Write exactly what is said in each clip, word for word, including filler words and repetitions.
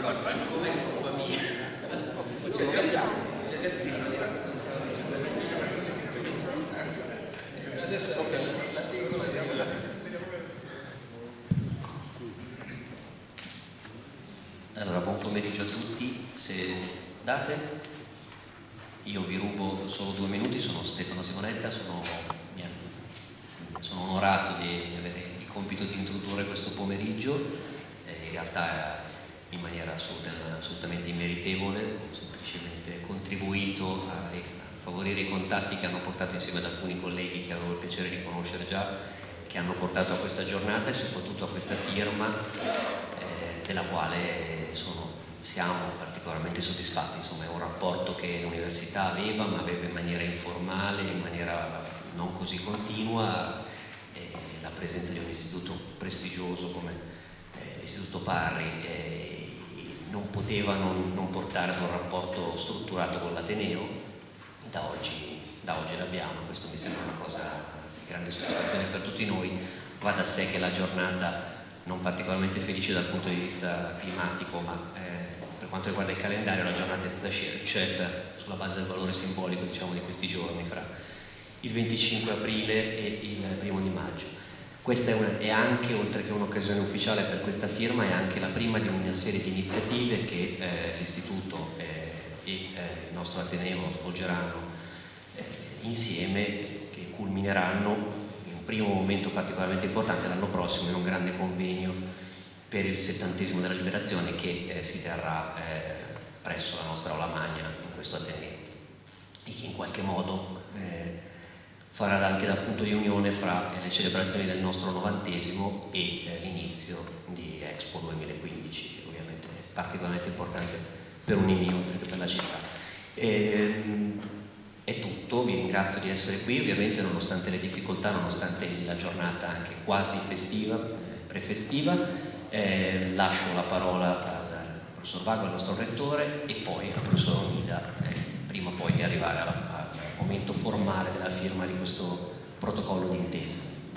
Allora, buon pomeriggio a tutti. Se date, io vi rubo solo due minuti. Sono Stefano Simonetta, sono, sono onorato di avere il compito di introdurre questo pomeriggio. Eh, in realtà in maniera assolutamente immeritevole, ho semplicemente contribuito a, a favorire i contatti che hanno portato insieme ad alcuni colleghi che avevo il piacere di conoscere già, che hanno portato a questa giornata e soprattutto a questa firma, eh, della quale sono, siamo particolarmente soddisfatti. Insomma, è un rapporto che l'università aveva, ma aveva in maniera informale, in maniera non così continua, eh, la presenza di un istituto prestigioso come eh, l'Istituto Parri eh, non poteva non, non portare ad un rapporto strutturato con l'Ateneo. Da oggi, da oggi l'abbiamo. Questo mi sembra una cosa di grande soddisfazione per tutti noi. Va da sé che la giornata non particolarmente felice dal punto di vista climatico, ma eh, per quanto riguarda il calendario la giornata è stata scelta sulla base del valore simbolico, diciamo, di questi giorni, fra il venticinque aprile e il primo di maggio. Questa è, una, è anche, oltre che un'occasione ufficiale per questa firma, è anche la prima di una serie di iniziative che eh, l'Istituto eh, e eh, il nostro Ateneo svolgeranno eh, insieme, che culmineranno in un primo momento particolarmente importante l'anno prossimo in un grande convegno per il settantesimo della Liberazione che eh, si terrà eh, presso la nostra Aula Magna in questo Ateneo e che in qualche modo eh, farà anche da punto di unione fra le celebrazioni del nostro novantesimo e eh, l'inizio di Expo duemilaquindici, che ovviamente è particolarmente importante per Unimi oltre che per la città. E, è tutto, vi ringrazio di essere qui, ovviamente nonostante le difficoltà, nonostante la giornata anche quasi festiva, prefestiva. Eh, lascio la parola al professor Vago, al nostro rettore, e poi al professor Onida, eh, prima poi di arrivare alla momento formale della firma di questo protocollo d'intesa.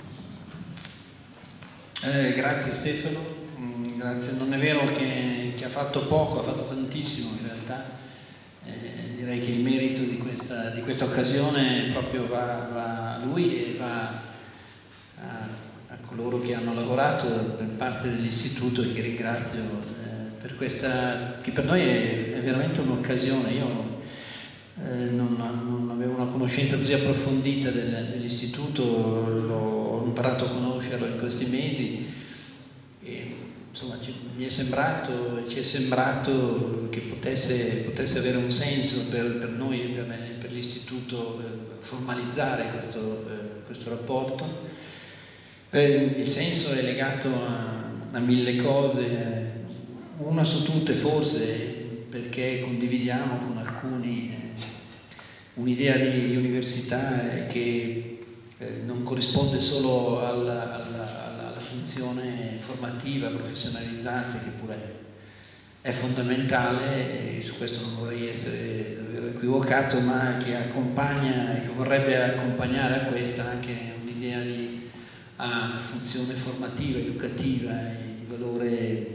Eh, grazie Stefano, mm, grazie. Non è vero che, che ha fatto poco, ha fatto tantissimo in realtà. Eh, direi che il merito di questa, di questa occasione proprio va, va a lui e va a, a coloro che hanno lavorato per parte dell'istituto e che ringrazio eh, per questa, che per noi è, è veramente un'occasione. Io Eh, non, non avevo una conoscenza così approfondita del, dell'istituto, l'ho imparato a conoscerlo in questi mesi e insomma ci, mi è sembrato, ci è sembrato che potesse, potesse avere un senso per, per noi e per, per l'istituto eh, formalizzare questo, eh, questo rapporto. Eh, il senso è legato a, a mille cose, eh, una su tutte forse perché condividiamo con alcuni eh, un'idea di, di università eh, che eh, non corrisponde solo alla, alla, alla, alla funzione formativa, professionalizzante, che pure è fondamentale, e su questo non vorrei essere davvero equivocato, ma che accompagna e che vorrebbe accompagnare a questa anche un'idea di ah, funzione formativa, educativa, e di valore,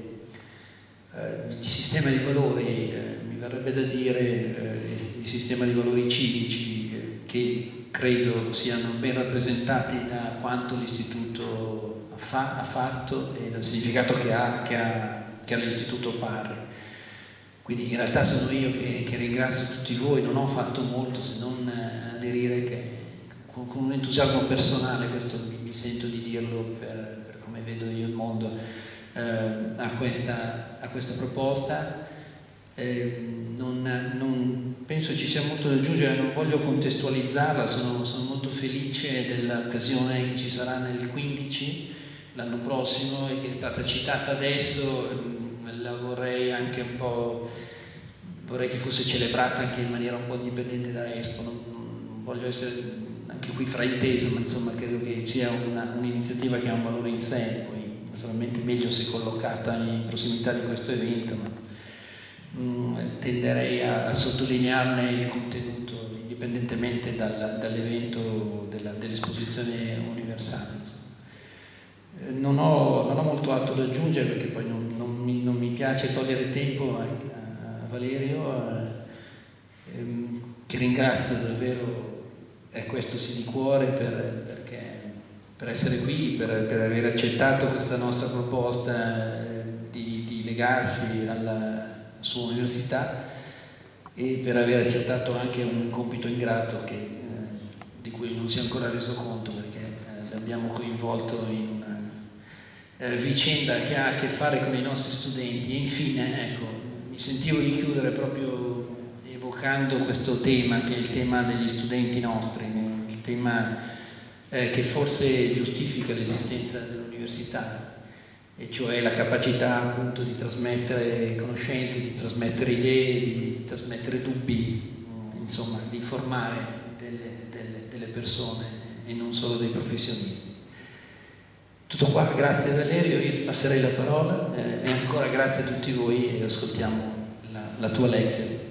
eh, di sistema di valori, eh, mi verrebbe da dire eh, di sistema di valori civici, eh, che credo siano ben rappresentati da quanto l'istituto fa, ha fatto e dal significato che ha, che ha, che ha l'istituto Parri. Quindi in realtà sono io che, che ringrazio tutti voi, non ho fatto molto se non aderire che, con, con un entusiasmo personale, questo mi, mi sento di dirlo per, per come vedo io il mondo, eh, a, questa, a questa proposta. Eh, non, non penso ci sia molto da aggiungere, non voglio contestualizzarla, sono, sono molto felice dell'occasione che ci sarà nel quindici, l'anno prossimo, e che è stata citata adesso. La vorrei anche un po', vorrei che fosse celebrata anche in maniera un po' indipendente da Expo, non, non voglio essere anche qui frainteso, ma insomma credo che sia un'iniziativa che ha un valore in sé, poi naturalmente meglio se collocata in prossimità di questo evento, ma mh, tenderei a, a sottolinearne il contenuto indipendentemente dal, dall'evento dell'esposizione universale. Non ho, non ho molto altro da aggiungere perché poi non, non, mi, non mi piace togliere tempo a, a Valerio, a, ehm, che ringrazio davvero, e questo sì di cuore, per, perché, per essere qui, per, per aver accettato questa nostra proposta eh, di, di legarsi alla sua università, e per aver accettato anche un compito ingrato che, eh, di cui non si è ancora reso conto, perché eh, l'abbiamo coinvolto in una eh, vicenda che ha a che fare con i nostri studenti. E infine, ecco, mi sentivo di chiudere proprio evocando questo tema, che è il tema degli studenti nostri, il tema eh, che forse giustifica l'esistenza dell'università, e cioè la capacità appunto di trasmettere conoscenze, di trasmettere idee, di, di trasmettere dubbi, insomma di formare delle, delle, delle persone e non solo dei professionisti. Tutto qua, grazie Valerio, io ti passerei la parola eh, e ancora grazie a tutti voi e ascoltiamo la, la tua lezione.